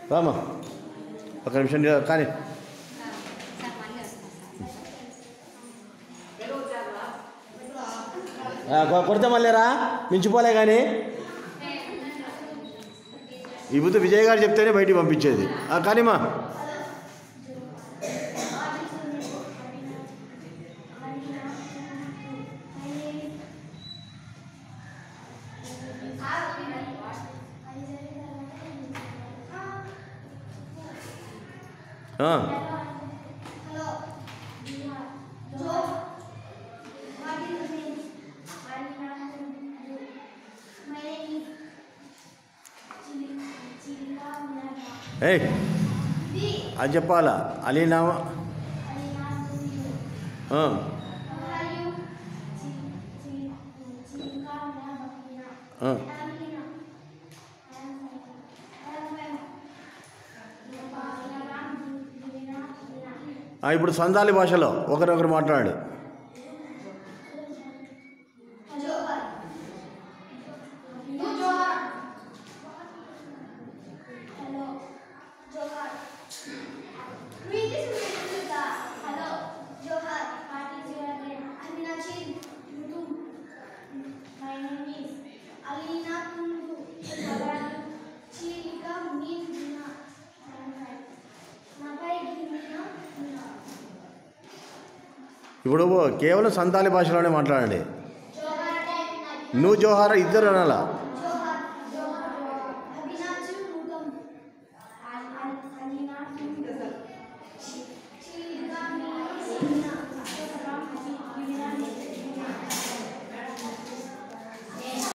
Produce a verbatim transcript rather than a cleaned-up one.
రామా ఒక నిమిషం కానీ కొడితే మళ్ళీరా మించిపోలే కానీ ఈ బుద్ధి విజయ్ గారు చెప్తేనే బయటికి పంపించేది కానీమా ఏ అది చెప్పాలా అలీనా ఇప్పుడు సందాలి భాషలో ఒకరొకరు మాట్లాడు. ఇప్పుడు కేవలం సంతాలి భాషలోనే మాట్లాడండి. నువ్వు జోహారా ఇద్దరు అనాలా.